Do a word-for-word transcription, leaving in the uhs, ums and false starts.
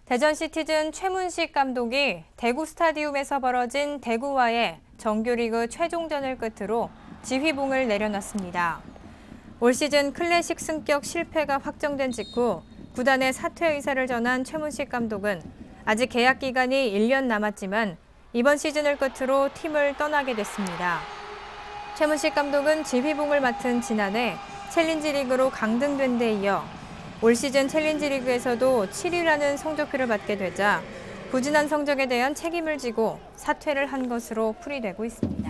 대전 시티즌 최문식 감독이 대구 스타디움에서 벌어진 대구와의 정규리그 최종전을 끝으로 지휘봉을 내려놨습니다. 올 시즌 클래식 승격 실패가 확정된 직후 구단에 사퇴 의사를 전한 최문식 감독은 아직 계약 기간이 일 년 남았지만 이번 시즌을 끝으로 팀을 떠나게 됐습니다. 최문식 감독은 지휘봉을 맡은 지난해 챌린지 리그로 강등된 데 이어 올 시즌 챌린지 리그에서도 칠 위라는 성적표를 받게 되자 부진한 성적에 대한 책임을 지고 사퇴를 한 것으로 풀이되고 있습니다.